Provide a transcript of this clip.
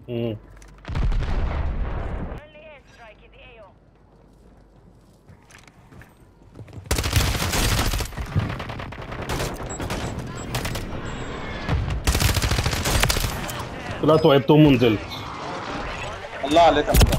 امم. Friendly airstrike in the AO. طلعت وعبتهم ونزلت. الله عليك يا مدرب.